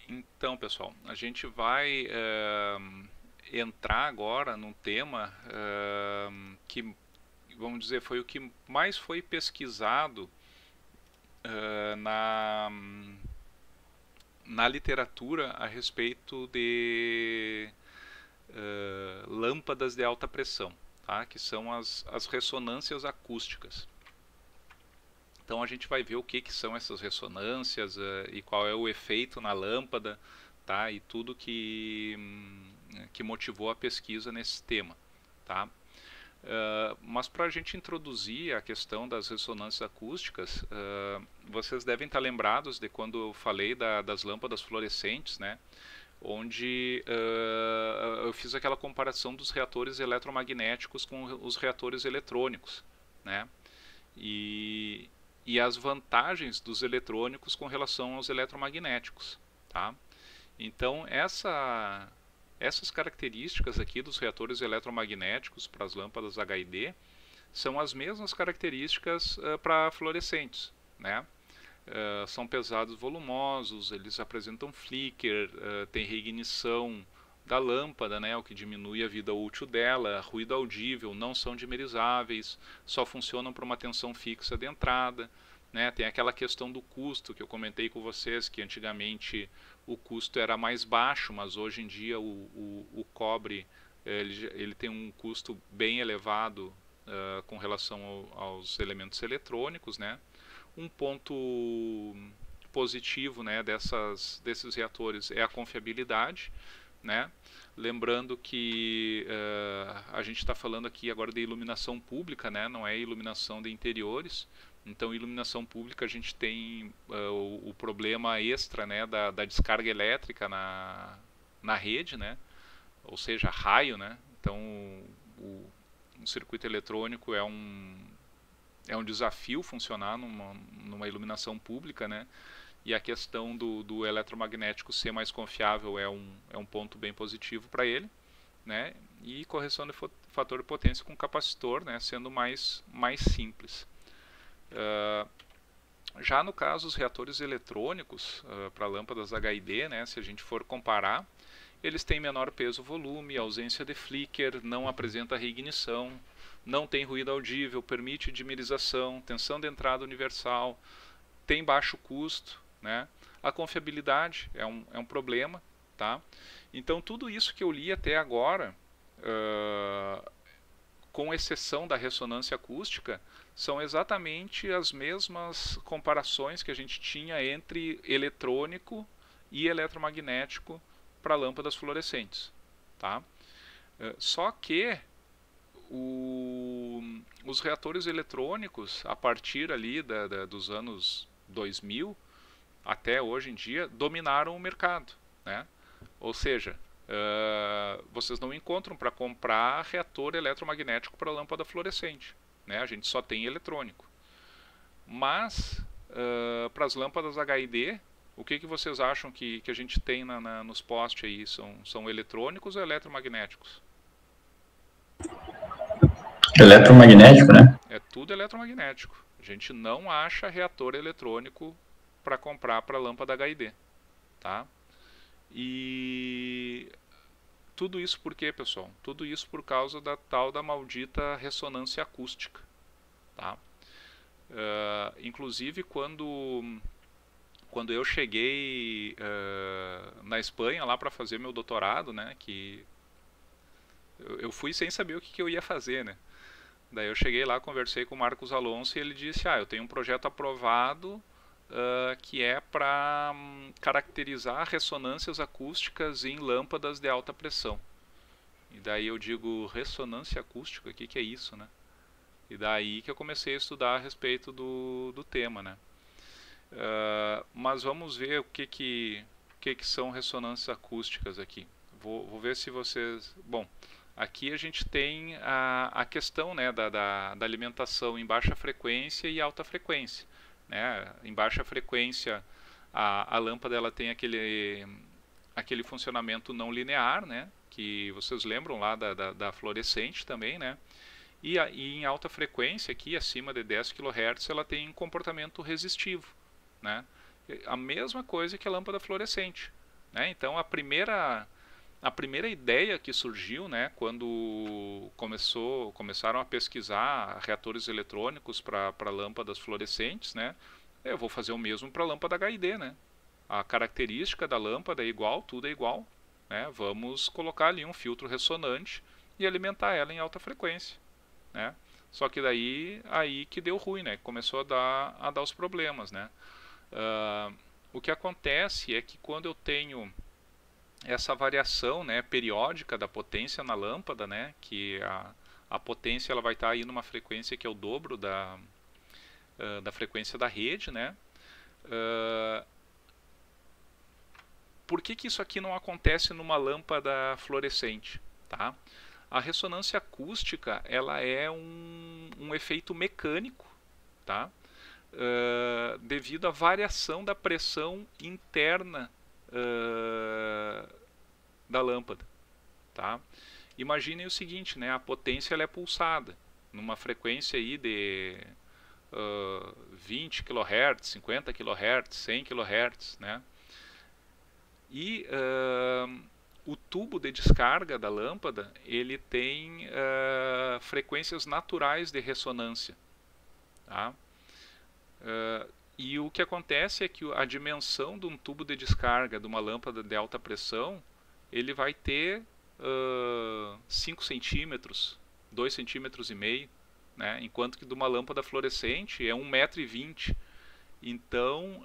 Então, pessoal, a gente vai entrar agora num tema que, vamos dizer, foi o que mais foi pesquisado na literatura a respeito de lâmpadas de alta pressão, tá? Que são as ressonâncias acústicas. Então a gente vai ver o que são essas ressonâncias e qual é o efeito na lâmpada, tá? E tudo que motivou a pesquisa nesse tema, tá? Mas para a gente introduzir a questão das ressonâncias acústicas, vocês devem estar lembrados de quando eu falei das lâmpadas fluorescentes, né? Onde eu fiz aquela comparação dos reatores eletromagnéticos com os reatores eletrônicos, né? E, e as vantagens dos eletrônicos com relação aos eletromagnéticos, tá? Então essas características aqui dos reatores eletromagnéticos para as lâmpadas HID são as mesmas características para fluorescentes, né? São pesados volumosos, eles apresentam flicker, tem reignição da lâmpada, né, o que diminui a vida útil dela, ruído audível, não são dimerizáveis, só funcionam para uma tensão fixa de entrada. Né? Tem aquela questão do custo que eu comentei com vocês, que antigamente o custo era mais baixo, mas hoje em dia o cobre ele tem um custo bem elevado com relação aos elementos eletrônicos, né? Um ponto positivo, né, desses reatores é a confiabilidade, né? Lembrando que a gente está falando aqui agora de iluminação pública, né? Não é iluminação de interiores. Então, iluminação pública, a gente tem o problema extra, né, da descarga elétrica na rede, né? Ou seja, raio, né? Então, o circuito eletrônico é um desafio funcionar numa iluminação pública, né? E a questão do eletromagnético ser mais confiável é um ponto bem positivo para ele, né? E correção de fator de potência com capacitor, né? Sendo mais simples. Já no caso dos reatores eletrônicos para lâmpadas HID, né? Se a gente for comparar, eles têm menor peso-volume, ausência de flicker, não apresenta reignição, não tem ruído audível, permite dimerização, tensão de entrada universal, tem baixo custo, né? A confiabilidade é um problema, tá? Então tudo isso que eu li até agora, com exceção da ressonância acústica, são exatamente as mesmas comparações que a gente tinha entre eletrônico e eletromagnético para lâmpadas fluorescentes, tá? Só que os reatores eletrônicos, a partir ali dos anos 2000 até hoje em dia, dominaram o mercado, né? Ou seja, vocês não encontram para comprar reator eletromagnético para lâmpada fluorescente, né? A gente só tem eletrônico. Mas para as lâmpadas HID, o que vocês acham que a gente tem nos postes aí? São eletrônicos ou eletromagnéticos? Eletromagnético, né? É tudo eletromagnético. A gente não acha reator eletrônico para comprar para lâmpada HID, tá? E tudo isso por quê, pessoal? Tudo isso por causa da tal da maldita ressonância acústica, tá? Inclusive quando eu cheguei na Espanha lá para fazer meu doutorado, né, que eu fui sem saber o que eu ia fazer, né? Daí eu cheguei lá, conversei com o Marcos Alonso e ele disse: eu tenho um projeto aprovado que é para caracterizar ressonâncias acústicas em lâmpadas de alta pressão. E daí eu digo: ressonância acústica, o que é isso, né? E daí que eu comecei a estudar a respeito do tema, né? Mas vamos ver o que são ressonâncias acústicas aqui. Vou ver se vocês... Bom, aqui a gente tem a questão, né, da alimentação em baixa frequência e alta frequência, né? Em baixa frequência a lâmpada ela tem aquele funcionamento não linear, né, que vocês lembram lá da fluorescente também, né? E em alta frequência, aqui acima de 10 kHz, ela tem um comportamento resistivo, né? A mesma coisa que a lâmpada fluorescente. né? Então a primeira ideia que surgiu, né, quando começaram a pesquisar reatores eletrônicos para lâmpadas fluorescentes, né, eu vou fazer o mesmo para a lâmpada HID, né? A característica da lâmpada é igual, tudo é igual, né? Vamos colocar ali um filtro ressonante e alimentar ela em alta frequência, né? Só que daí aí que deu ruim, né? Começou a dar os problemas, né? O que acontece é que quando eu tenho essa variação, né, periódica da potência na lâmpada, né, que a potência ela vai estar aí numa frequência que é o dobro da frequência da rede, né? Por que isso aqui não acontece numa lâmpada fluorescente? Tá? A ressonância acústica ela é um efeito mecânico, tá? Devido à variação da pressão interna da lâmpada. Tá? Imaginem o seguinte, né? A potência ela é pulsada numa frequência aí de 20 kHz, 50 kHz, 100 kHz, né? E o tubo de descarga da lâmpada ele tem frequências naturais de ressonância, tá? E o que acontece é que a dimensão de um tubo de descarga de uma lâmpada de alta pressão ele vai ter 5 centímetros, 2,5 centímetros, né? Enquanto que de uma lâmpada fluorescente é 1,20 m. Então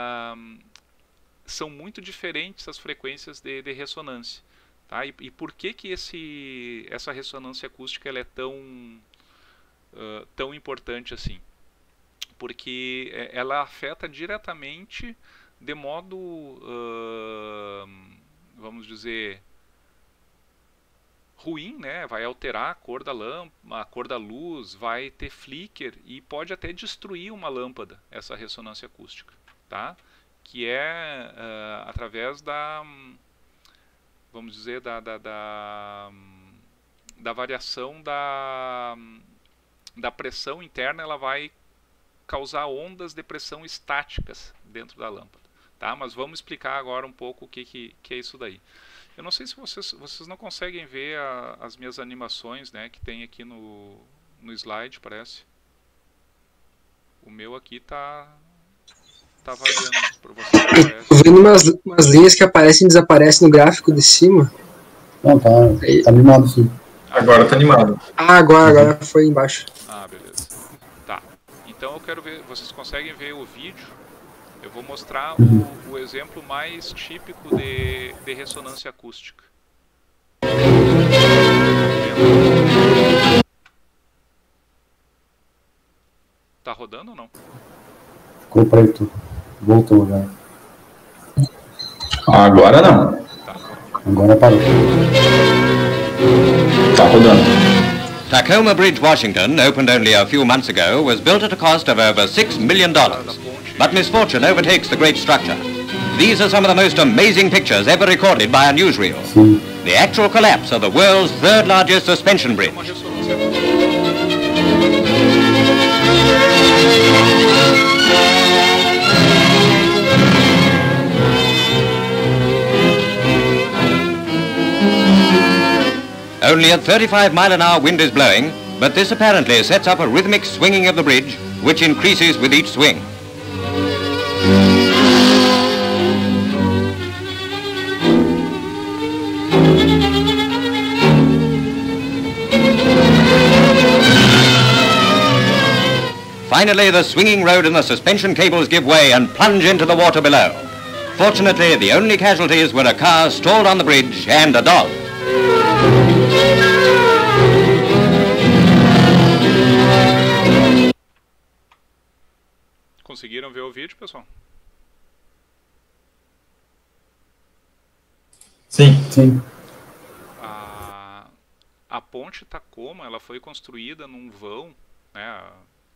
são muito diferentes as frequências de ressonância. Tá? E por que essa ressonância acústica ela é tão importante assim? Porque ela afeta diretamente de modo, vamos dizer, ruim, né? Vai alterar a cor da lâmpada, a cor da luz, vai ter flicker e pode até destruir uma lâmpada, essa ressonância acústica. Tá? Que é através vamos dizer, da variação da pressão interna, ela vai causar ondas de pressão estáticas dentro da lâmpada. Tá? Mas vamos explicar agora um pouco o que é isso daí. Eu não sei se vocês não conseguem ver as minhas animações, né, que tem aqui no slide, parece. O meu aqui tá variando para vocês. Tô vendo umas linhas que aparecem e desaparecem no gráfico de cima. Não, tá animado sim. Agora tá animado. Agora foi embaixo. Beleza. Tá. Então eu quero ver, vocês conseguem ver o vídeo? Eu vou mostrar o exemplo mais típico de ressonância acústica. Tá rodando ou não? Ficou preto. Voltou já. Agora não. Tá. Agora parou. Tá rodando. Tacoma Bridge, Washington, opened only a few months ago, was built at a cost of over $6 million. But misfortune overtakes the great structure. These are some of the most amazing pictures ever recorded by a newsreel. Sim. The actual collapse of the world's third largest suspension bridge. Only at 35-mile-an-hour wind is blowing, but this apparently sets up a rhythmic swinging of the bridge, which increases with each swing. Finally, the swinging road and the suspension cables give way and plunge into the water below. Fortunately, the only casualties were a car stalled on the bridge and a dog. Conseguiram ver o vídeo, pessoal? Sim, sim. A ponte Tacoma, ela foi construída num vão, né,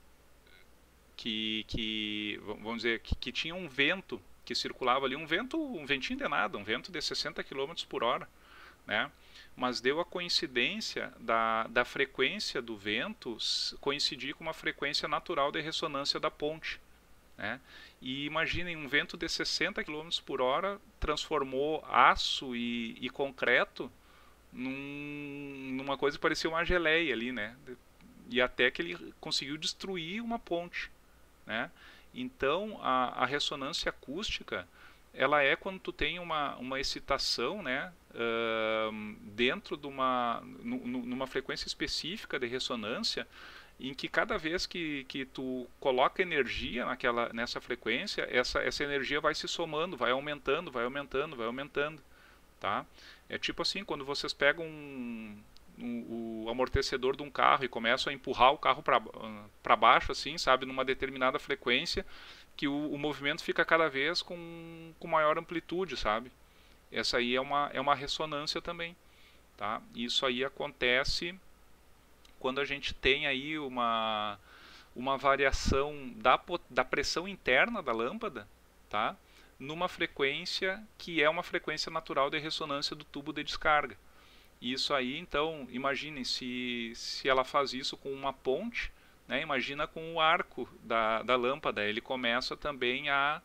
vamos dizer, que tinha um vento que circulava ali, um ventinho de nada, um vento de 60 km por hora, né? Mas deu a coincidência da frequência do vento coincidir com uma frequência natural de ressonância da ponte, né? E imaginem, um vento de 60 km por hora transformou aço e concreto numa coisa que parecia uma geleia ali, né? E até que ele conseguiu destruir uma ponte, né? Então a ressonância acústica, ela é quando tu tem uma excitação, né, dentro de numa frequência específica de ressonância, em que cada vez que tu coloca energia nessa frequência, essa energia vai se somando, vai aumentando, vai aumentando, vai aumentando, tá? É tipo assim, quando vocês pegam o amortecedor de um carro e começam a empurrar o carro para baixo, assim, sabe, numa determinada frequência, que o movimento fica cada vez com maior amplitude, sabe? Essa aí é uma ressonância também, tá? Isso aí acontece quando a gente tem aí uma variação da pressão interna da lâmpada, tá? Numa frequência que é uma frequência natural de ressonância do tubo de descarga. Isso aí, então, imaginem, se ela faz isso com uma ponte, né, imagina com o arco da lâmpada, ele começa também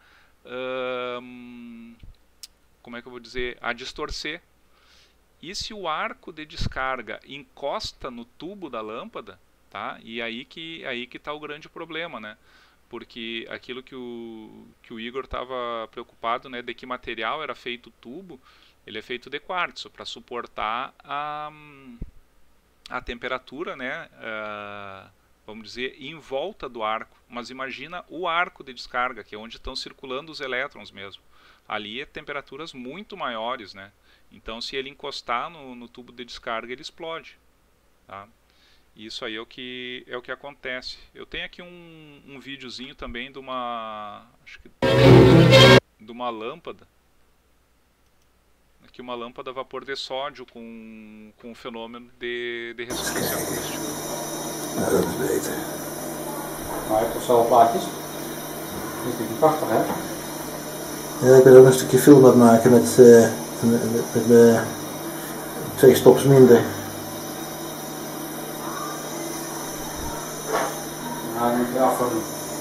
como é que eu vou dizer, a distorcer. E se o arco de descarga encosta no tubo da lâmpada, tá? E aí que está o grande problema, né? Porque aquilo que o Igor estava preocupado, né, de que material era feito o tubo, ele é feito de quartzo para suportar a temperatura, né, vamos dizer, em volta do arco. Mas imagina o arco de descarga, que é onde estão circulando os elétrons mesmo. Ali é temperaturas muito maiores, né? Então, se ele encostar no tubo de descarga, ele explode, tá? Isso aí é o que acontece. Eu tenho aqui um videozinho também de uma lâmpada. Aqui uma lâmpada a vapor de sódio com um fenômeno de ressonância acústica. Nou, dat is beter. Maar je hebt toch zelf plaatjes? Dat is prachtig, hè? Ja, ik wil ook een stukje film aan maken met 2 stops minder. Ja, dan moet je afvallen.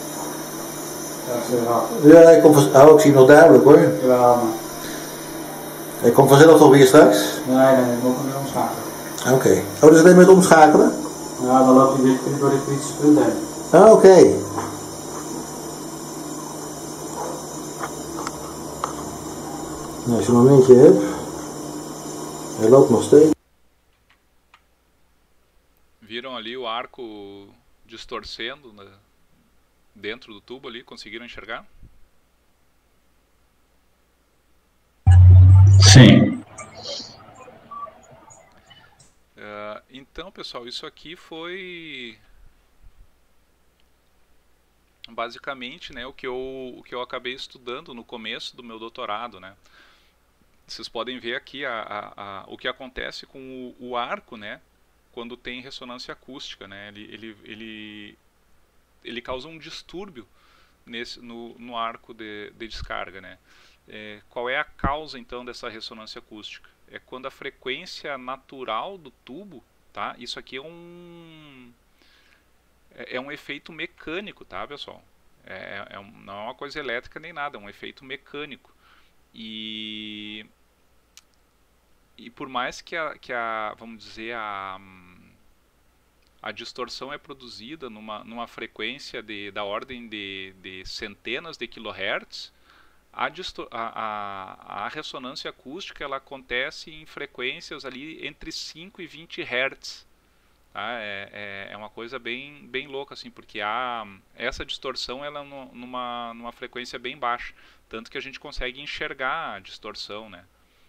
Ja, ik zie nog duidelijk hoor. Ja, maar... Hij komt vanzelf toch weer straks? Nee, ik moet hem weer omschakelen. Oké. Oh, dus alleen met omschakelen? Ja, dan loopt hij weer door dit kritische punt heen. Ah, oké. Nou, als je een momentje hebt. Hij loopt nog steeds. Viram ali o arco distorcendo dentro do tubo ali? Conseguiram enxergar? Sim. Então, pessoal, isso aqui foi basicamente, né, o que eu acabei estudando no começo do meu doutorado, né? Vocês podem ver aqui o que acontece com o arco, né, quando tem ressonância acústica, né? Ele causa um distúrbio no arco de descarga, né? Qual é a causa então dessa ressonância acústica? É quando a frequência natural do tubo, tá? Isso aqui é um efeito mecânico, tá, pessoal? Não é uma coisa elétrica nem nada, é um efeito mecânico. E por mais que vamos dizer, a distorção é produzida numa frequência da ordem de centenas de kilohertz, a ressonância acústica ela acontece em frequências ali entre 5 e 20 Hz. Tá? É uma coisa bem louca, assim, porque essa distorção ela numa frequência bem baixa, tanto que a gente consegue enxergar a distorção, né?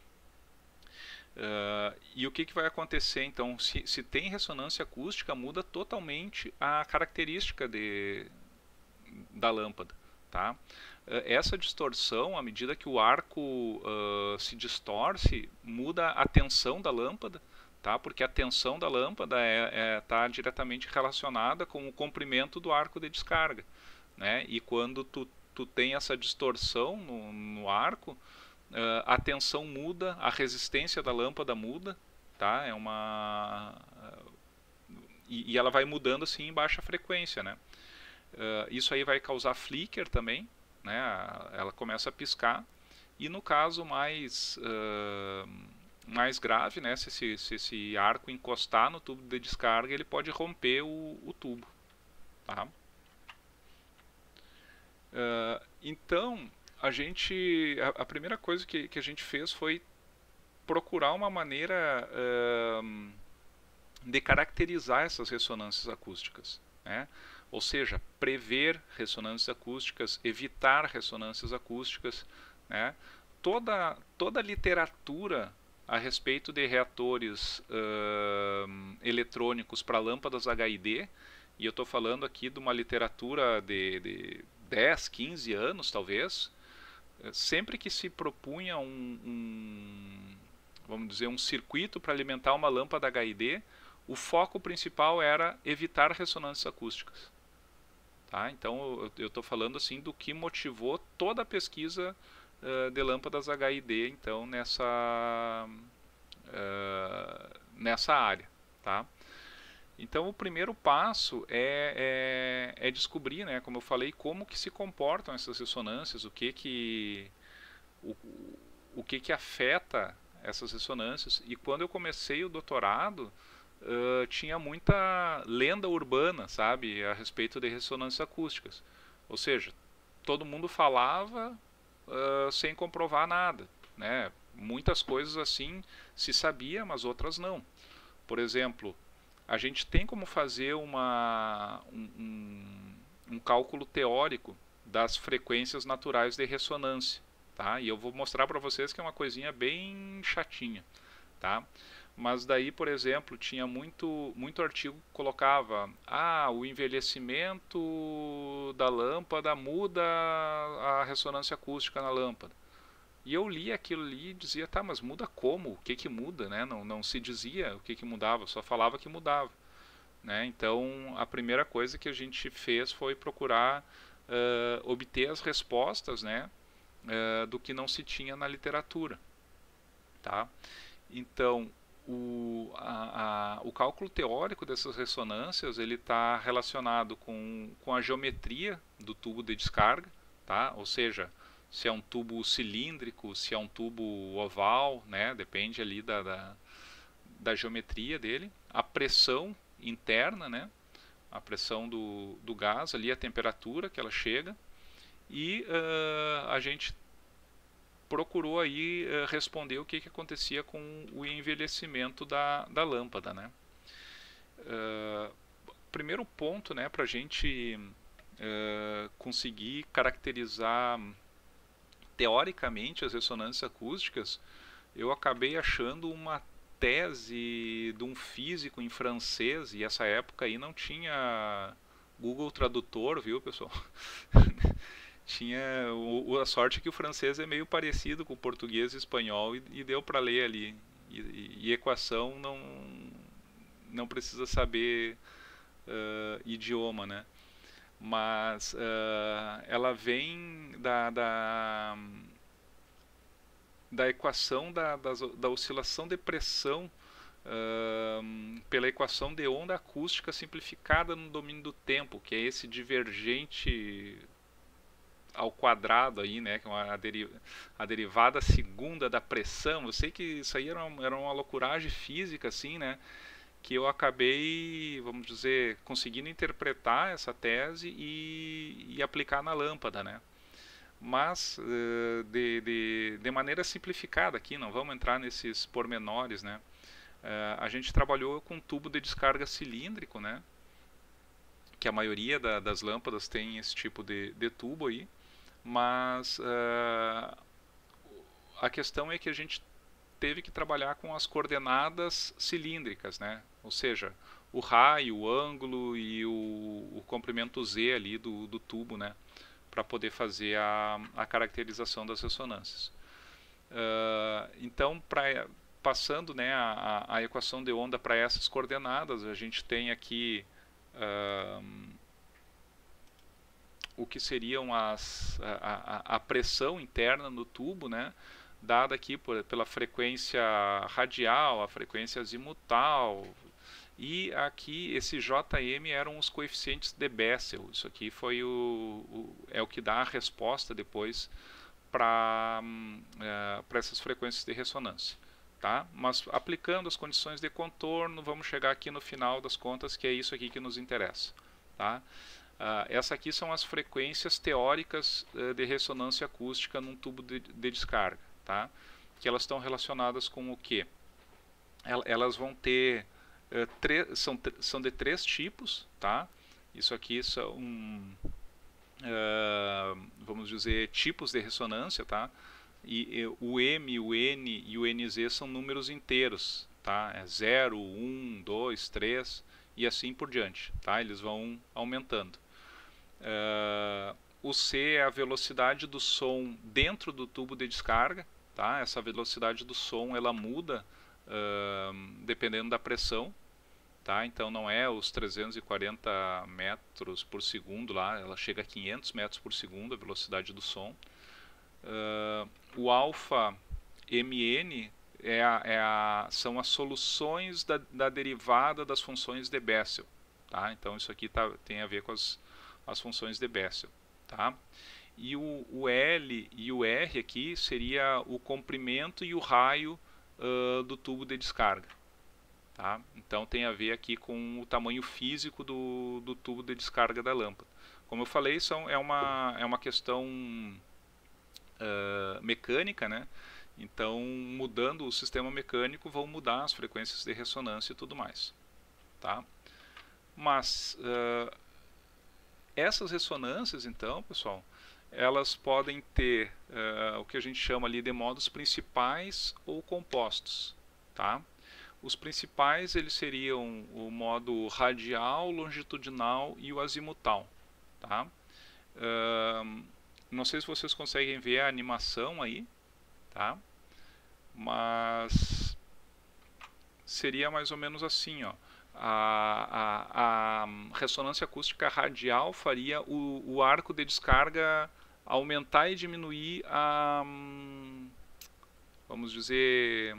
E o que vai acontecer então? Se tem ressonância acústica, muda totalmente a característica da lâmpada, tá? Essa distorção, à medida que o arco se distorce, muda a tensão da lâmpada, tá? Porque a tensão da lâmpada está diretamente relacionada com o comprimento do arco de descarga, né? E quando tu tem essa distorção no arco, a tensão muda, a resistência da lâmpada muda, tá? E ela vai mudando assim em baixa frequência, né? Isso aí vai causar flicker também, né? Ela começa a piscar. E no caso mais grave, né? Se esse arco encostar no tubo de descarga, ele pode romper o tubo. Tá? Então, a primeira coisa que a gente fez foi procurar uma maneira de caracterizar essas ressonâncias acústicas, né? Ou seja, prever ressonâncias acústicas, evitar ressonâncias acústicas, né? Toda a literatura a respeito de reatores eletrônicos para lâmpadas HID, e eu estou falando aqui de uma literatura de 10, 15 anos talvez, sempre que se propunha vamos dizer, um circuito para alimentar uma lâmpada HID, o foco principal era evitar ressonâncias acústicas. Tá? Então eu estou falando assim do que motivou toda a pesquisa de lâmpadas HID então nessa área. Tá? Então o primeiro passo é descobrir, né, como eu falei, como que se comportam essas ressonâncias, o que afeta essas ressonâncias. E quando eu comecei o doutorado, tinha muita lenda urbana, sabe, a respeito de ressonâncias acústicas. Ou seja, todo mundo falava sem comprovar nada, né? Muitas coisas assim se sabia, mas outras não. Por exemplo, a gente tem como fazer um cálculo teórico das frequências naturais de ressonância, tá? E eu vou mostrar para vocês que é uma coisinha bem chatinha, tá? Mas daí, por exemplo, tinha muito artigo que colocava: o envelhecimento da lâmpada muda a ressonância acústica na lâmpada. E eu li aquilo ali e dizia: tá, mas muda como? O que muda, né? Não se dizia o que mudava, só falava que mudava, né? Então, a primeira coisa que a gente fez foi procurar obter as respostas, né, do que não se tinha na literatura, tá? Então, o cálculo teórico dessas ressonâncias ele está relacionado com a geometria do tubo de descarga, tá? Ou seja, se é um tubo cilíndrico, se é um tubo oval, né? Depende ali da geometria dele, a pressão interna, né? A pressão do gás ali, a temperatura que ela chega, e a gente procurou aí responder o que acontecia com o envelhecimento da lâmpada, né? Primeiro ponto, né, para a gente conseguir caracterizar teoricamente as ressonâncias acústicas, eu acabei achando uma tese de um físico em francês, e essa época aí não tinha Google Tradutor, viu, pessoal? Tinha a sorte que o francês é meio parecido com o português e espanhol, e deu para ler ali. E equação não precisa saber idioma, né? Mas ela vem da equação da oscilação de pressão pela equação de onda acústica simplificada no domínio do tempo, que é esse divergente ao quadrado aí, né, que é a derivada segunda da pressão. Eu sei que isso aí era uma loucuragem física, assim, né, que eu acabei, vamos dizer, conseguindo interpretar essa tese e aplicar na lâmpada, né. Mas de maneira simplificada aqui, não vamos entrar nesses pormenores, né. A gente trabalhou com tubo de descarga cilíndrico, né, que a maioria das lâmpadas tem esse tipo de tubo aí, mas a questão é que a gente teve que trabalhar com as coordenadas cilíndricas, né? Ou seja, o raio, o ângulo e o comprimento Z ali do tubo, né? Para poder fazer a caracterização das ressonâncias. Então, passando, né, a equação de onda para essas coordenadas, a gente tem aqui o que seriam a pressão interna no tubo, né, dada aqui pela frequência radial, a frequência azimutal, E aqui esse JM eram os coeficientes de Bessel. Isso aqui foi é o que dá a resposta depois para essas frequências de ressonância. Tá? Mas aplicando as condições de contorno, vamos chegar aqui no final das contas, que é isso aqui que nos interessa. Tá? Essa aqui são as frequências teóricas de ressonância acústica num tubo de descarga. Tá? Que elas estão relacionadas com o quê? Elas vão ter são de 3 tipos, tá? Isso aqui são, vamos dizer, tipos de ressonância, tá? E o M, o N e o NZ são números inteiros, tá? É 0, 1, 2, 3 e assim por diante, tá? Eles vão aumentando. O C é a velocidade do som dentro do tubo de descarga, tá? Essa velocidade do som ela muda dependendo da pressão. Tá? Então não é os 340 metros por segundo lá, ela chega a 500 metros por segundo a velocidade do som. O alfa MN são as soluções da derivada das funções de Bessel. Tá? Então isso aqui tem a ver com as funções de Bessel. Tá? E o L e o R aqui seria o comprimento e o raio do tubo de descarga. Tá? Então tem a ver aqui com o tamanho físico do tubo de descarga da lâmpada. Como eu falei, é uma questão mecânica, né? Então mudando o sistema mecânico vão mudar as frequências de ressonância e tudo mais. Tá? Mas essas ressonâncias então, pessoal, elas podem ter o que a gente chama ali de modos principais ou compostos. Tá? Os principais eles seriam o modo radial, longitudinal e o azimutal. Tá? Não sei se vocês conseguem ver a animação aí, tá? Mas seria mais ou menos assim, ó. A ressonância acústica radial faria o arco de descarga aumentar e diminuir vamos dizer,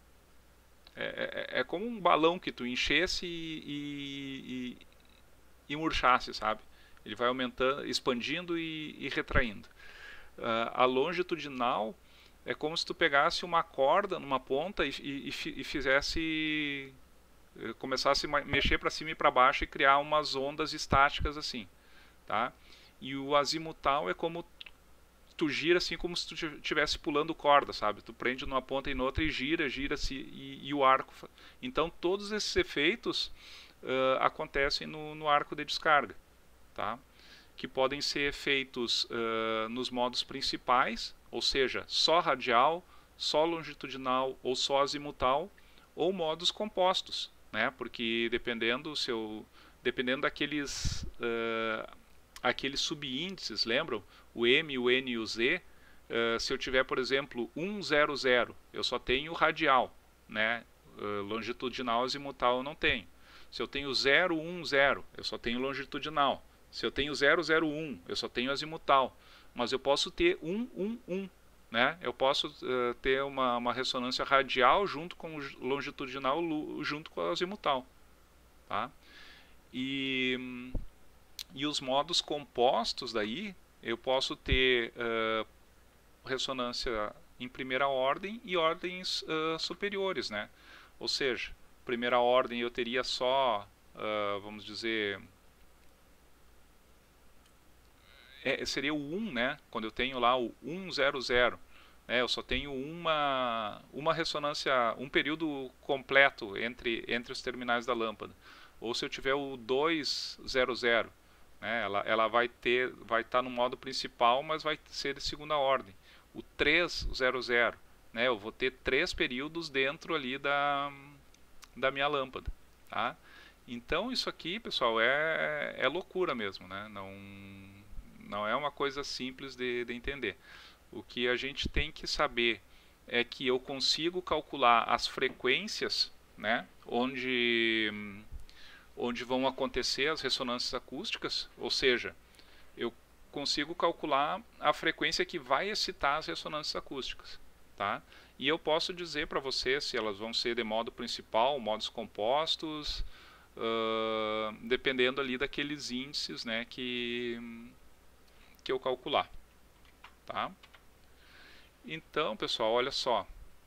é como um balão que tu enchesse e murchasse, sabe? Ele vai aumentando, expandindo e retraindo. A longitudinal é como se tu pegasse uma corda numa ponta e fizesse, começasse a mexer para cima e para baixo e criar umas ondas estáticas assim, tá? E o azimutal é como tu gira assim como se tu estivesse pulando corda, sabe? Tu prende numa ponta e noutra e gira-se e o arco. Então todos esses efeitos acontecem no arco de descarga, tá? Que podem ser feitos nos modos principais, ou seja, só radial, só longitudinal ou só azimutal, ou modos compostos, né? Porque dependendo daqueles aqueles subíndices, lembram? O M, o N e o Z, se eu tiver, por exemplo, 100, eu só tenho radial, né? Longitudinal, azimutal eu não tenho. Se eu tenho 010, eu só tenho longitudinal. Se eu tenho 001, eu só tenho azimutal. Mas eu posso ter 111, né? Eu posso ter uma ressonância radial junto com o longitudinal, junto com o azimutal. Tá? E os modos compostos daí, eu posso ter ressonância em primeira ordem e ordens superiores, né? Ou seja, primeira ordem eu teria só, vamos dizer, seria o 1, né? Quando eu tenho lá o 100, né? Eu só tenho uma ressonância, um período completo entre os terminais da lâmpada. Ou se eu tiver o 200, né? Ela vai estar no modo principal, mas vai ser de segunda ordem. O 300, né? Eu vou ter 3 períodos dentro ali da minha lâmpada, tá? Então isso aqui, pessoal, é loucura mesmo, né? Não é uma coisa simples de entender. O que a gente tem que saber é que eu consigo calcular as frequências, né? Onde vão acontecer as ressonâncias acústicas, ou seja, eu consigo calcular a frequência que vai excitar as ressonâncias acústicas, tá? E eu posso dizer para você se elas vão ser de modo principal, modos compostos, dependendo ali daqueles índices, né, que eu calcular, tá? Então, pessoal, olha só,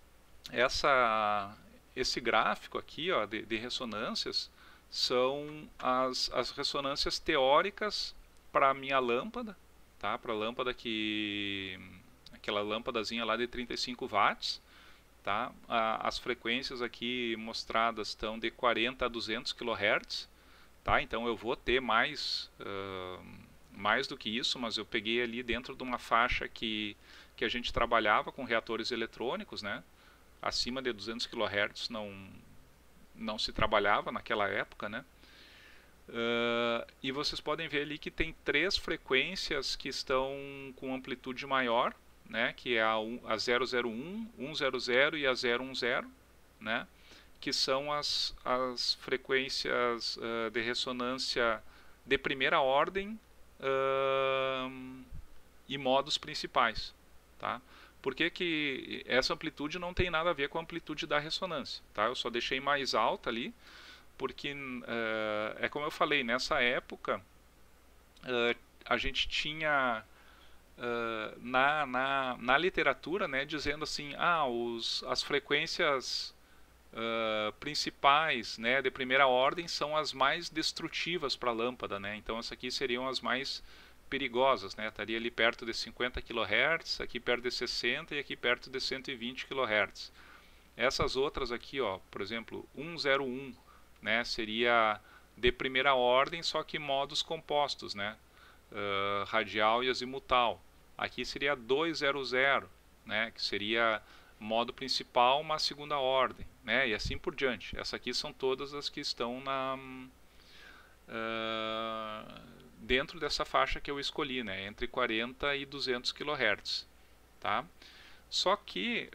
esse gráfico aqui, ó, de ressonâncias são as ressonâncias teóricas para a minha lâmpada, tá? Para a lâmpada aquela lâmpadazinha lá de 35 watts, tá? As frequências aqui mostradas estão de 40 a 200 kHz, tá? Então eu vou ter mais do que isso, mas eu peguei ali dentro de uma faixa que a gente trabalhava com reatores eletrônicos, né? Acima de 200 kHz não se trabalhava naquela época, né? E vocês podem ver ali que tem 3 frequências que estão com amplitude maior, né? Que é a 001, 100 e a 010, né? Que são as frequências de ressonância de primeira ordem e modos principais, tá? Por que essa amplitude não tem nada a ver com a amplitude da ressonância, tá? Eu só deixei mais alta ali, porque é como eu falei, nessa época a gente tinha na literatura, né, dizendo assim, as frequências principais, né, de primeira ordem são as mais destrutivas para a lâmpada, né? Então essas aqui seriam as mais perigosas, né? Estaria ali perto de 50 kHz, aqui perto de 60 e aqui perto de 120 kHz. Essas outras aqui, ó, por exemplo, 101, né, seria de primeira ordem, só que modos compostos, né? Radial e azimutal. Aqui seria 200, né, que seria modo principal, uma segunda ordem, né, e assim por diante. Essas aqui são todas as que estão dentro dessa faixa que eu escolhi, né, entre 40 e 200 kHz, tá? Só que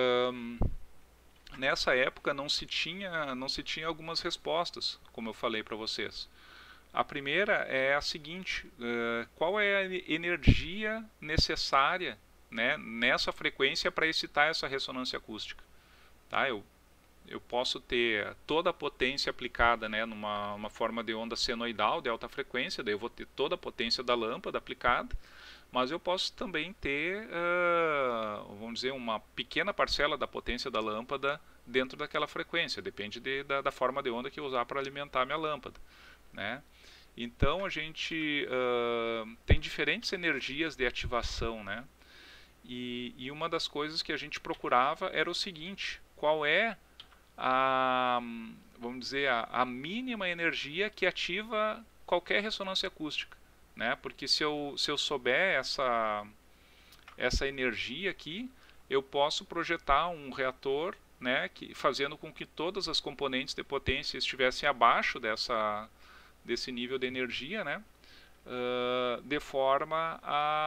nessa época não se tinha algumas respostas, como eu falei para vocês. A primeira é a seguinte: qual é a energia necessária, né, nessa frequência para excitar essa ressonância acústica? Tá? Eu posso ter toda a potência aplicada, né, numa forma de onda senoidal de alta frequência, daí eu vou ter toda a potência da lâmpada aplicada, mas eu posso também ter, vamos dizer, uma pequena parcela da potência da lâmpada dentro daquela frequência, depende da forma de onda que eu usar para alimentar a minha lâmpada, né? Então a gente tem diferentes energias de ativação, né? E uma das coisas que a gente procurava era o seguinte: qual é vamos dizer, a mínima energia que ativa qualquer ressonância acústica, né? Porque se eu souber essa energia aqui, eu posso projetar um reator, né, fazendo com que todas as componentes de potência estivessem abaixo desse nível de energia, né, de forma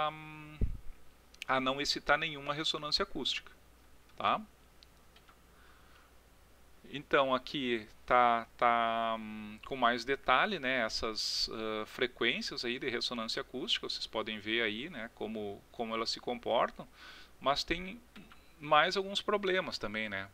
a não excitar nenhuma ressonância acústica, tá? Então aqui tá com mais detalhe, né, essas frequências aí de ressonância acústica. Vocês podem ver aí, né, como elas se comportam, mas tem mais alguns problemas também, né?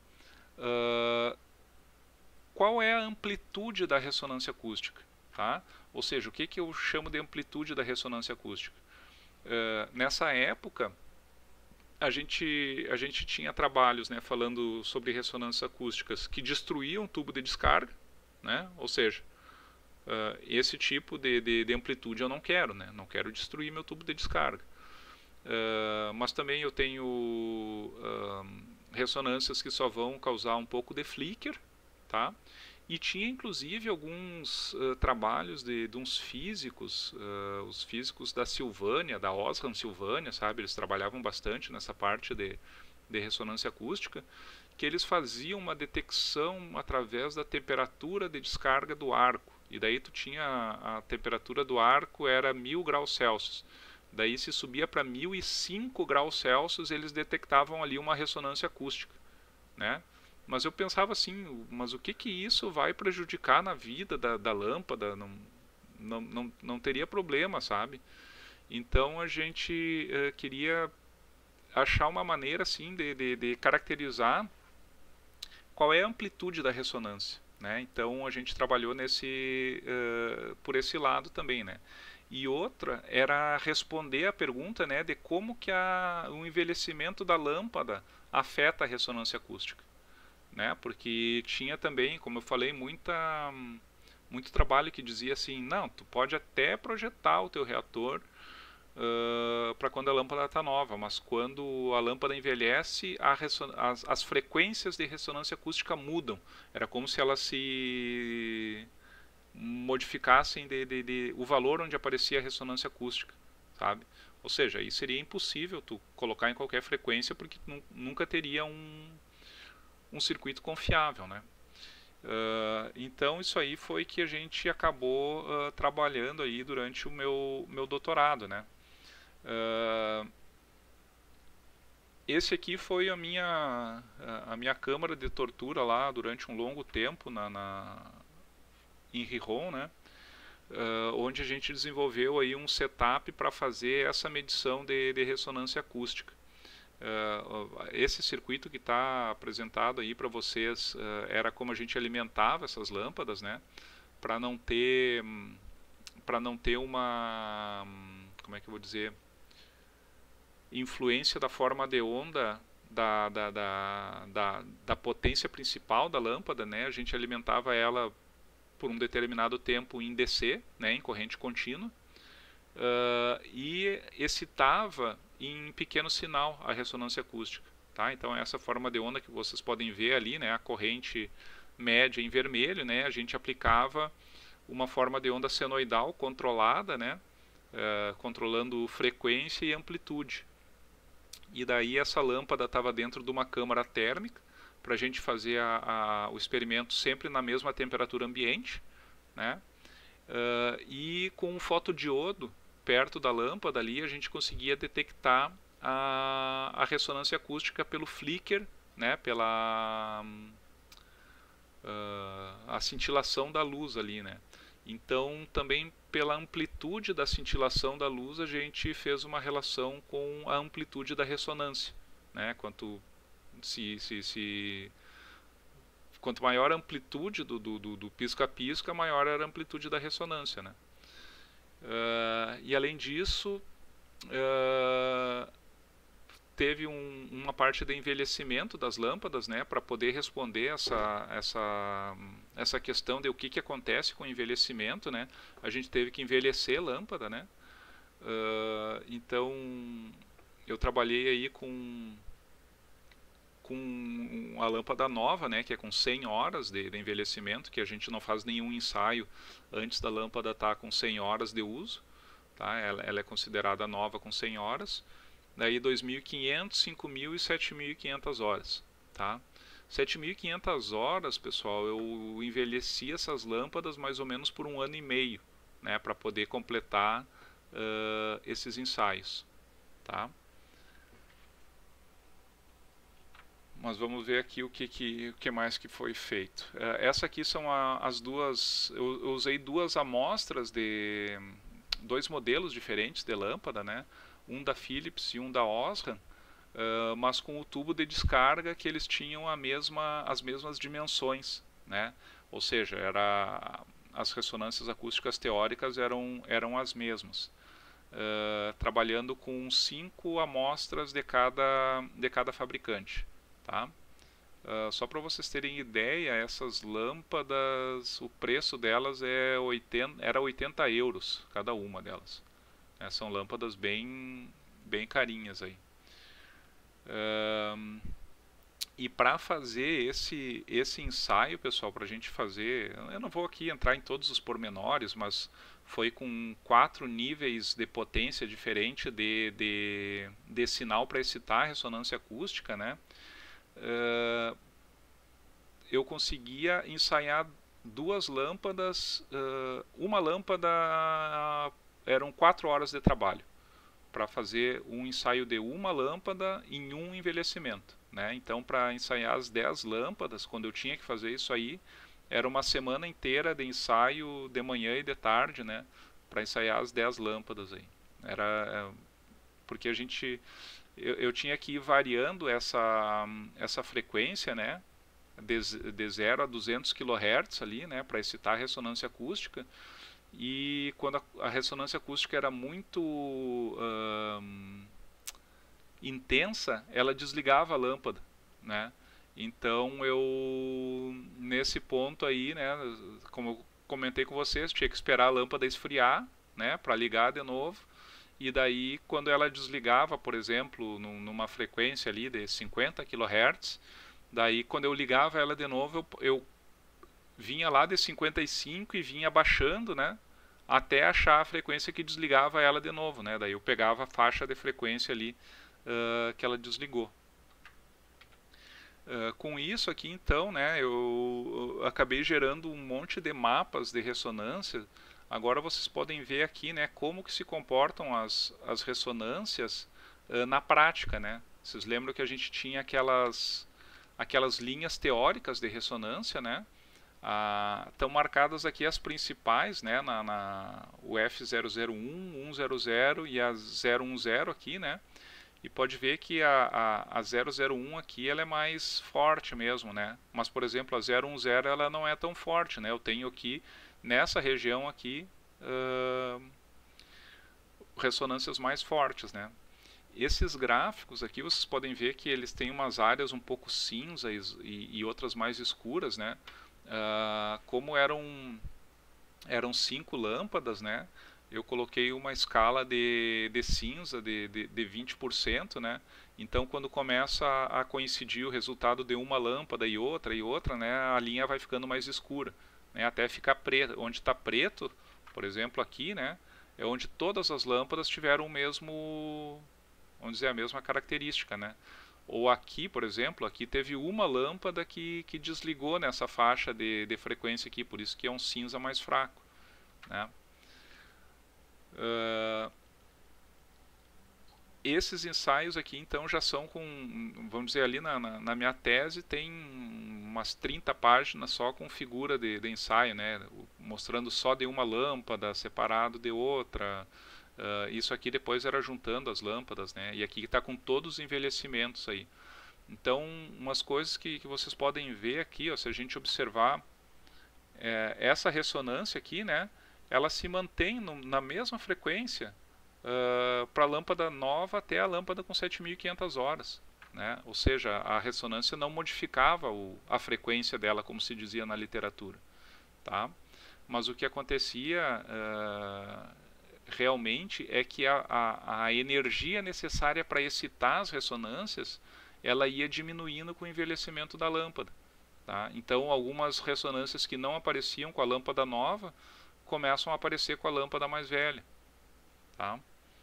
Qual é a amplitude da ressonância acústica, tá? Ou seja, o que eu chamo de amplitude da ressonância acústica? Nessa época a gente tinha trabalhos, né, falando sobre ressonâncias acústicas que destruíam o tubo de descarga, né? Ou seja, esse tipo de amplitude eu não quero, né? Não quero destruir meu tubo de descarga. Mas também eu tenho ressonâncias que só vão causar um pouco de flicker, tá? E tinha inclusive alguns trabalhos de uns físicos, os físicos da Silvânia, da Osram Silvânia, sabe? Eles trabalhavam bastante nessa parte de ressonância acústica, que eles faziam uma detecção através da temperatura de descarga do arco. E daí tu tinha a temperatura do arco era 1000 graus Celsius. Daí se subia para 1005 graus Celsius, eles detectavam ali uma ressonância acústica, né? Mas eu pensava assim, mas o que isso vai prejudicar na vida da lâmpada? Não teria problema, sabe? Então a gente queria achar uma maneira assim de caracterizar qual é a amplitude da ressonância, né? Então a gente trabalhou por esse lado também, né? E outra era responder a pergunta, né, de como que o envelhecimento da lâmpada afeta a ressonância acústica, né? Porque tinha também, como eu falei, muito trabalho que dizia assim, não, tu pode até projetar o teu reator para quando a lâmpada está nova, mas quando a lâmpada envelhece, as frequências de ressonância acústica mudam. Era como se elas se modificassem o valor onde aparecia a ressonância acústica, sabe? Ou seja, aí seria impossível tu colocar em qualquer frequência, porque nunca teria um circuito confiável, né? Então isso aí foi que a gente acabou trabalhando aí durante o meu doutorado, né? Esse aqui foi a minha câmara de tortura lá durante um longo tempo em Rijon, né? Onde a gente desenvolveu aí um setup para fazer essa medição de ressonância acústica. Esse circuito que está apresentado aí para vocês era como a gente alimentava essas lâmpadas, né? Para não ter uma, como é que eu vou dizer, influência da forma de onda da potência principal da lâmpada, né? A gente alimentava ela por um determinado tempo em DC, né, em corrente contínua, e excitava em pequeno sinal a ressonância acústica, tá? Então essa forma de onda que vocês podem ver ali, né, a corrente média em vermelho, né, a gente aplicava uma forma de onda senoidal controlada, né, controlando frequência e amplitude. E daí essa lâmpada estava dentro de uma câmara térmica para a gente fazer o experimento sempre na mesma temperatura ambiente, né? E com um fotodiodo perto da lâmpada ali a gente conseguia detectar a ressonância acústica pelo flicker, né? Pela a cintilação da luz ali, né? Então também pela amplitude da cintilação da luz a gente fez uma relação com a amplitude da ressonância, né? Quanto maior a amplitude do pisca-pisca, maior era a amplitude da ressonância, né? E além disso, teve uma parte de envelhecimento das lâmpadas, né, para poder responder essa questão de o que acontece com o envelhecimento, né? A gente teve que envelhecer a lâmpada, né? Então eu trabalhei aí com a lâmpada nova, né, que é com 100 horas de envelhecimento, que a gente não faz nenhum ensaio antes da lâmpada estar com 100 horas de uso, tá? Ela é considerada nova com 100 horas. Daí 2.500, 5.000 e 7.500 horas, tá? 7.500 horas, pessoal, eu envelheci essas lâmpadas mais ou menos por 1 ano e meio, né, para poder completar esses ensaios, tá? Mas vamos ver aqui o que mais que foi feito. Essa aqui são as duas. Eu usei duas amostras dois modelos diferentes de lâmpada, né? Um da Philips e um da Osram, mas com o tubo de descarga que eles tinham as mesmas dimensões, né? Ou seja, as ressonâncias acústicas teóricas eram as mesmas. Trabalhando com 5 amostras de cada fabricante, tá? Só para vocês terem ideia, essas lâmpadas, o preço delas era 80 euros cada uma delas. São lâmpadas bem carinhas aí. E para fazer esse ensaio, pessoal, para a gente fazer, eu não vou aqui entrar em todos os pormenores, mas foi com 4 níveis de potência diferente de sinal para excitar a ressonância acústica, né? Eu conseguia ensaiar 2 lâmpadas, uma lâmpada eram 4 horas de trabalho para fazer um ensaio de uma lâmpada em um envelhecimento, né? Então, para ensaiar as 10 lâmpadas, quando eu tinha que fazer isso aí, era uma semana inteira de ensaio de manhã e de tarde, né? Para ensaiar as 10 lâmpadas aí. Porque a gente eu tinha que ir variando essa frequência, né, de 0 a 200 kHz ali, né, para excitar a ressonância acústica. E quando a ressonância acústica era muito intensa, ela desligava a lâmpada, né? Então eu, nesse ponto aí, né, como eu comentei com vocês, tinha que esperar a lâmpada esfriar, né, para ligar de novo. E daí quando ela desligava, por exemplo, numa frequência ali de 50 kHz, daí quando eu ligava ela de novo, eu vinha lá de 55 e vinha baixando, né, até achar a frequência que desligava ela de novo, né? Daí eu pegava a faixa de frequência ali que ela desligou. Com isso aqui, então, né, eu acabei gerando um monte de mapas de ressonância. Agora vocês podem ver aqui, né, como que se comportam as ressonâncias na prática, né? Vocês lembram que a gente tinha aquelas linhas teóricas de ressonância, né? Estão marcadas aqui as principais, né, o F001, 100 e a 010 aqui, né? E pode ver que a 001 aqui ela é mais forte mesmo, né? Mas, por exemplo, a 010 ela não é tão forte, né? Eu tenho aqui, nessa região aqui, ressonâncias mais fortes, né? Esses gráficos aqui, vocês podem ver que eles têm umas áreas um pouco cinzas e outras mais escuras, né? Como eram 5 lâmpadas, né? Eu coloquei uma escala de cinza de 20%, né? Então quando começa a coincidir o resultado de uma lâmpada e outra, né, a linha vai ficando mais escura, né, até ficar preta. Onde está preto, por exemplo, aqui, né, é onde todas as lâmpadas tiveram o mesmo, vamos dizer, a mesma característica, né? Ou aqui, por exemplo, aqui teve uma lâmpada que desligou nessa faixa de frequência aqui, por isso que é um cinza mais fraco, né? Esses ensaios aqui, então, já são com, vamos dizer, ali na minha tese tem umas 30 páginas só com figura de ensaio, né? Mostrando só de uma lâmpada separado de outra. Isso aqui depois era juntando as lâmpadas, né? E aqui está com todos os envelhecimentos aí. Então, umas coisas que vocês podem ver aqui, ó, se a gente observar essa ressonância aqui, né? Ela se mantém na mesma frequência para a lâmpada nova até a lâmpada com 7.500 horas, né? Ou seja, a ressonância não modificava a frequência dela, como se dizia na literatura, tá? Mas o que acontecia realmente é que a energia necessária para excitar as ressonâncias, ela ia diminuindo com o envelhecimento da lâmpada, tá? Então algumas ressonâncias que não apareciam com a lâmpada nova começam a aparecer com a lâmpada mais velha, tá?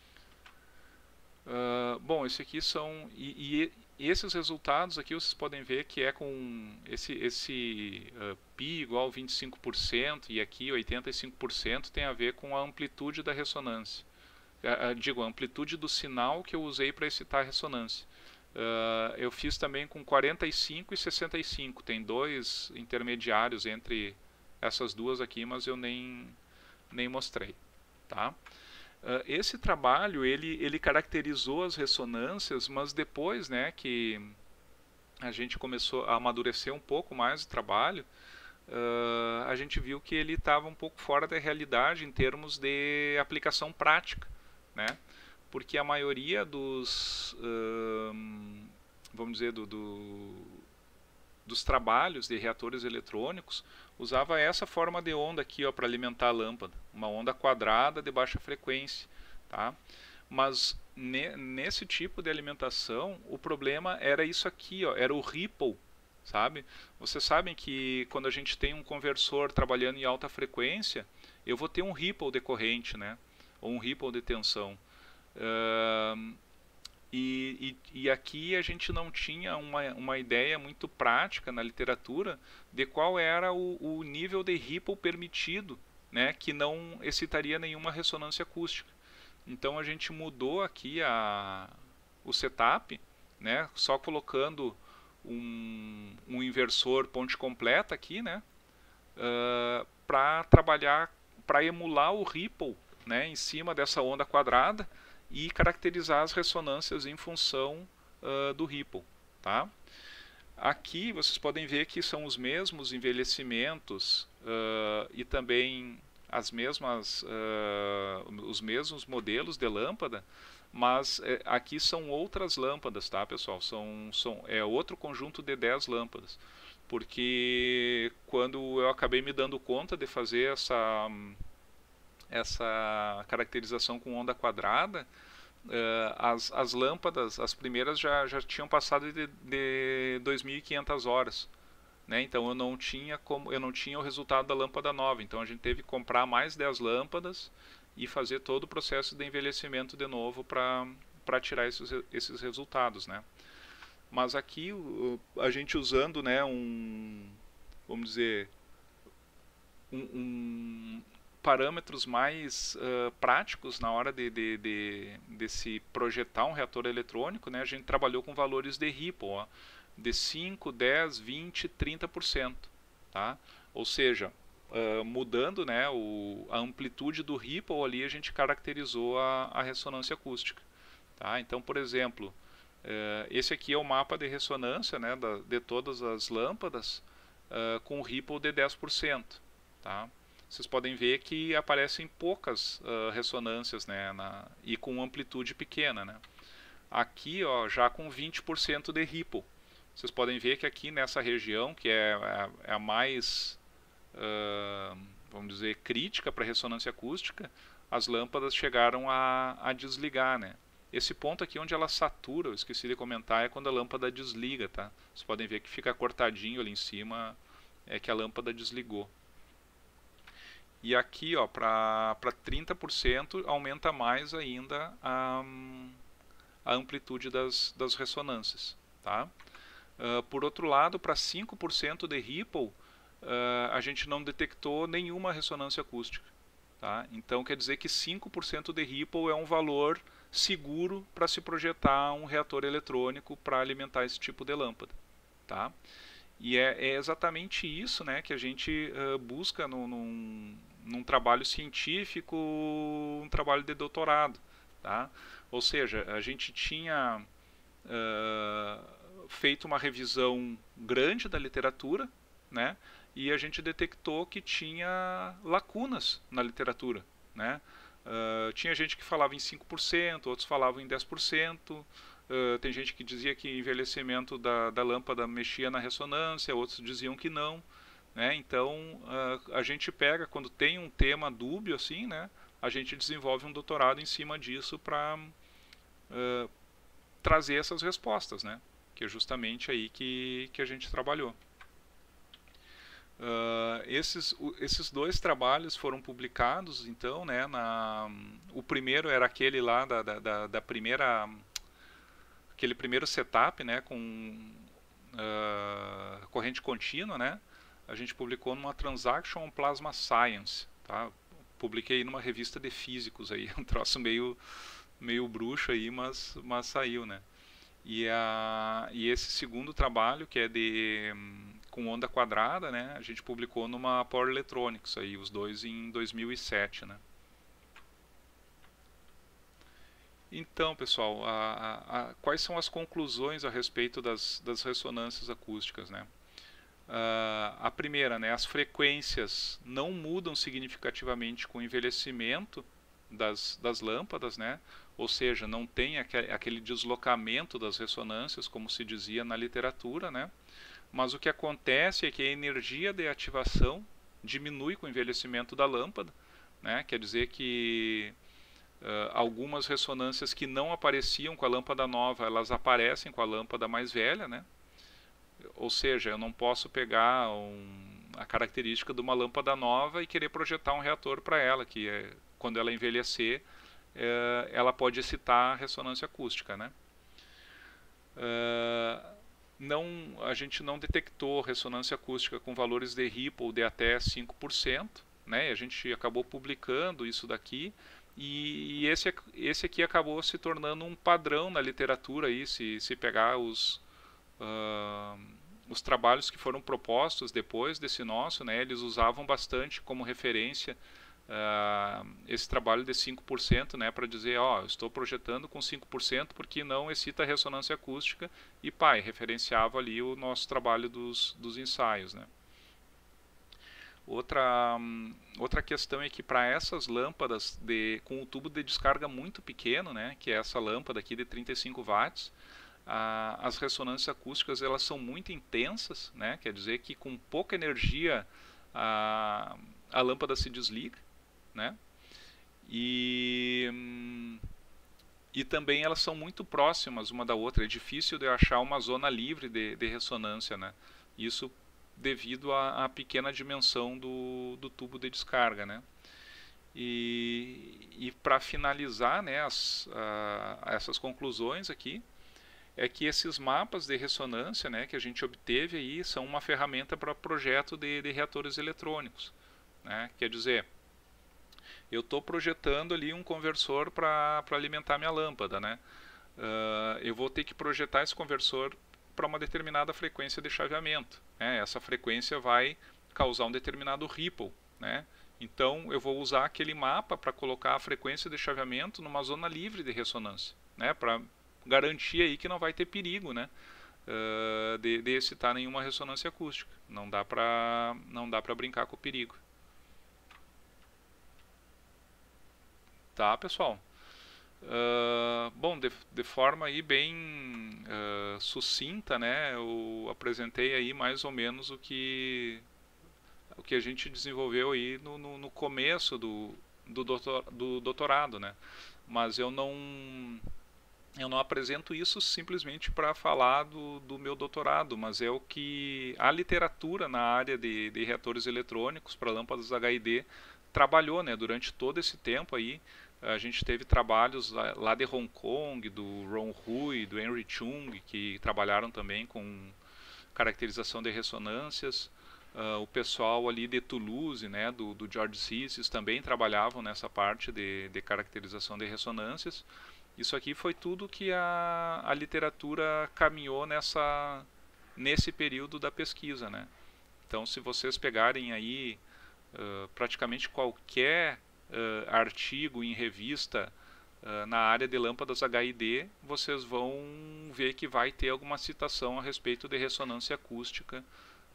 Bom, esse aqui são esses resultados aqui vocês podem ver que é com esse π igual a 25% e aqui 85% tem a ver com a amplitude da ressonância. Digo, a amplitude do sinal que eu usei para excitar a ressonância. Eu fiz também com 45 e 65, tem dois intermediários entre essas duas aqui, mas eu nem mostrei, tá? Esse trabalho ele caracterizou as ressonâncias, mas depois, né, que a gente começou a amadurecer um pouco mais o trabalho, a gente viu que ele estava um pouco fora da realidade em termos de aplicação prática, né? Porque a maioria dos, vamos dizer, dos trabalhos de reatores eletrônicos usava essa forma de onda aqui para alimentar a lâmpada, uma onda quadrada de baixa frequência, tá? Mas nesse tipo de alimentação o problema era isso aqui, ó, era o ripple, sabe? Vocês sabem que quando a gente tem um conversor trabalhando em alta frequência, eu vou ter um ripple de corrente, né? Ou um ripple de tensão. E aqui a gente não tinha uma ideia muito prática na literatura de qual era o nível de ripple permitido, né, que não excitaria nenhuma ressonância acústica. Então a gente mudou aqui o setup, né, só colocando um inversor ponte completa aqui, né, para trabalhar, para emular o ripple, né, em cima dessa onda quadrada. e caracterizar as ressonâncias em função do Ripple. Tá? Aqui vocês podem ver que são os mesmos envelhecimentos e também os mesmos modelos de lâmpada, mas aqui são outras lâmpadas, tá, pessoal? É outro conjunto de 10 lâmpadas, porque quando eu acabei me dando conta de fazer essa caracterização com onda quadrada, as lâmpadas, as primeiras já tinham passado de 2.500 horas, né? Então eu não tinha o resultado da lâmpada nova, então a gente teve que comprar mais 10 lâmpadas e fazer todo o processo de envelhecimento de novo para tirar esses resultados, né? Mas aqui a gente usando, né, vamos dizer, parâmetros mais práticos na hora de se projetar um reator eletrônico, né, a gente trabalhou com valores de Ripple, ó, de 5, 10, 20, 30%. Tá? Ou seja, mudando, né, a amplitude do Ripple ali, a gente caracterizou a ressonância acústica. Tá? Então, por exemplo, esse aqui é o mapa de ressonância, né, de todas as lâmpadas com Ripple de 10%. Tá? Vocês podem ver que aparecem poucas ressonâncias, né, e com amplitude pequena, né? Aqui, ó, já com 20% de Ripple. Vocês podem ver que aqui nessa região, que é a mais, vamos dizer, crítica para ressonância acústica, as lâmpadas chegaram a desligar, né? Esse ponto aqui onde ela satura, eu esqueci de comentar, é quando a lâmpada desliga, tá? Vocês podem ver que fica cortadinho ali em cima, é que a lâmpada desligou. E aqui, ó, para 30% aumenta mais ainda a amplitude das ressonâncias. Tá? Por outro lado, para 5% de Ripple, a gente não detectou nenhuma ressonância acústica. Tá? Então quer dizer que 5% de Ripple é um valor seguro para se projetar um reator eletrônico para alimentar esse tipo de lâmpada. Tá? E é exatamente isso, né, que a gente busca num trabalho científico, um trabalho de doutorado. Tá? Ou seja, a gente tinha feito uma revisão grande da literatura, né, e a gente detectou que tinha lacunas na literatura. Né? Tinha gente que falava em 5%, outros falavam em 10%. Tem gente que dizia que envelhecimento da lâmpada mexia na ressonância, outros diziam que não. Né? Então, a gente pega, quando tem um tema dúbio assim, né, a gente desenvolve um doutorado em cima disso para trazer essas respostas, né? Que é justamente aí que a gente trabalhou. Esses dois trabalhos foram publicados, então, né, o primeiro era aquele lá aquele primeiro setup, né, com corrente contínua, né? A gente publicou numa Transaction Plasma Science, tá? Publiquei numa revista de físicos aí, um troço meio bruxo aí, mas saiu, né? E esse segundo trabalho, que é com onda quadrada, né? A gente publicou numa Power Electronics aí, os dois em 2007, né? Então, pessoal, quais são as conclusões a respeito das ressonâncias acústicas, né? A primeira, né, as frequências não mudam significativamente com o envelhecimento das lâmpadas, né? Ou seja, não tem aquele deslocamento das ressonâncias, como se dizia na literatura, né? Mas o que acontece é que a energia de ativação diminui com o envelhecimento da lâmpada, né? Quer dizer que algumas ressonâncias que não apareciam com a lâmpada nova, elas aparecem com a lâmpada mais velha, né? Ou seja, eu não posso pegar a característica de uma lâmpada nova e querer projetar um reator para ela, que quando ela envelhecer, ela pode excitar a ressonância acústica, né? A gente não detectou ressonância acústica com valores de Ripple de até 5%, né? A gente acabou publicando isso daqui, e esse aqui acabou se tornando um padrão na literatura aí, se pegar os trabalhos que foram propostos depois desse nosso, né, eles usavam bastante como referência esse trabalho de 5%, né, para dizer, ó, eu estou projetando com 5% porque não excita a ressonância acústica, e referenciava ali o nosso trabalho dos ensaios, né. Outra questão é que para essas lâmpadas com o tubo de descarga muito pequeno, né, que é essa lâmpada aqui de 35 watts, as ressonâncias acústicas elas são muito intensas, né, quer dizer que com pouca energia a lâmpada se desliga, né, e também elas são muito próximas uma da outra, é difícil de achar uma zona livre de ressonância, né, isso devido à pequena dimensão do tubo de descarga, né. E para finalizar, né, essas conclusões aqui, é que esses mapas de ressonância, né, que a gente obteve aí são uma ferramenta para projeto de reatores eletrônicos, né. Quer dizer, eu estou projetando ali um conversor para alimentar minha lâmpada, né. Eu vou ter que projetar esse conversor para uma determinada frequência de chaveamento, né? Essa frequência vai causar um determinado ripple, né? Então eu vou usar aquele mapa para colocar a frequência de chaveamento numa zona livre de ressonância, né? Para garantir aí que não vai ter perigo, né? De excitar nenhuma ressonância acústica. Não dá para brincar com o perigo. Tá, pessoal? Bom, de forma aí bem sucinta, né, eu apresentei aí mais ou menos o que a gente desenvolveu aí no começo do doutorado, né, mas eu não apresento isso simplesmente para falar do meu doutorado, mas é o que a literatura na área de reatores eletrônicos para lâmpadas HID trabalhou, né, durante todo esse tempo aí. A gente teve trabalhos lá de Hong Kong, do Ron Hui, do Henry Chung, que trabalharam também com caracterização de ressonâncias. O pessoal ali de Toulouse, né, do George Sissis, também trabalhavam nessa parte de caracterização de ressonâncias. Isso aqui foi tudo que a literatura caminhou nesse período da pesquisa, né? Então, se vocês pegarem aí praticamente qualquer artigo em revista na área de lâmpadas HID, vocês vão ver que vai ter alguma citação a respeito de ressonância acústica,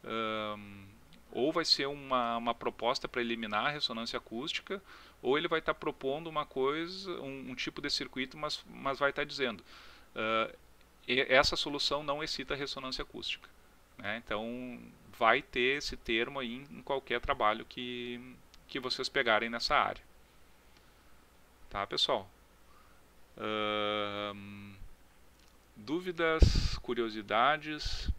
ou vai ser uma proposta para eliminar a ressonância acústica, ou ele vai estar propondo uma coisa, um tipo de circuito, mas vai estar dizendo essa solução não excita a ressonância acústica, né? Então vai ter esse termo aí em qualquer trabalho que vocês pegarem nessa área. Tá, pessoal? Dúvidas, curiosidades?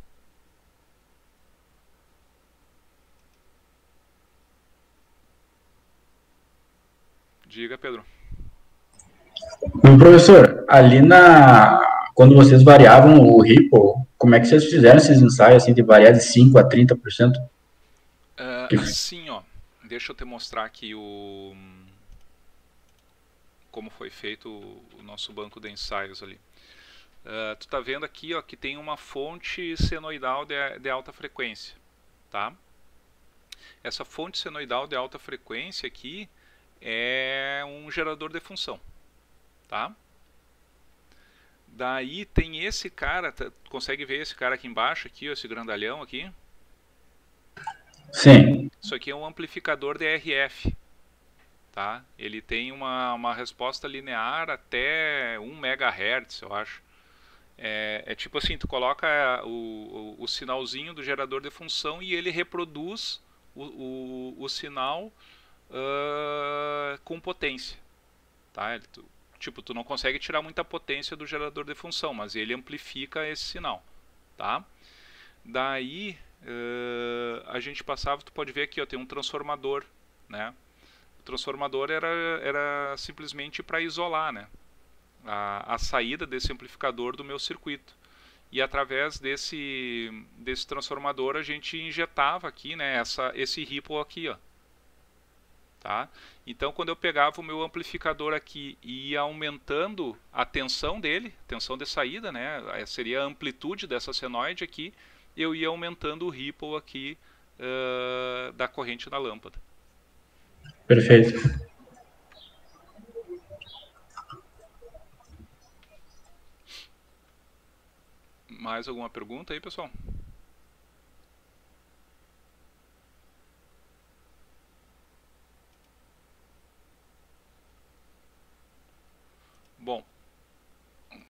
Diga, Pedro. Professor, ali quando vocês variavam o ripple, como é que vocês fizeram esses ensaios assim, de variar de 5% a 30%? Sim, ó. Deixa eu te mostrar aqui como foi feito o nosso banco de ensaios ali. Tu está vendo aqui, ó, que tem uma fonte senoidal de alta frequência, tá? Essa fonte senoidal de alta frequência aqui é um gerador de função, tá? Daí tem esse cara, consegue ver esse cara aqui embaixo, aqui, ó, esse grandalhão aqui? Sim. Isso aqui é um amplificador de RF, tá? Ele tem uma resposta linear até 1 MHz, eu acho. É tipo assim, tu coloca o sinalzinho do gerador de função e ele reproduz o sinal com potência, tá? Tipo, tu não consegue tirar muita potência do gerador de função, mas ele amplifica esse sinal, tá? Daí a gente passava, tu pode ver aqui, ó, tem um transformador, né? O transformador era simplesmente para isolar, né, a saída desse amplificador do meu circuito. E através desse transformador a gente injetava aqui, né, esse ripple aqui, ó. Tá? Então quando eu pegava o meu amplificador aqui e ia aumentando a tensão dele, tensão de saída, né, seria a amplitude dessa senoide aqui, eu ia aumentando o ripple aqui da corrente da lâmpada. Perfeito. Mais alguma pergunta aí, pessoal?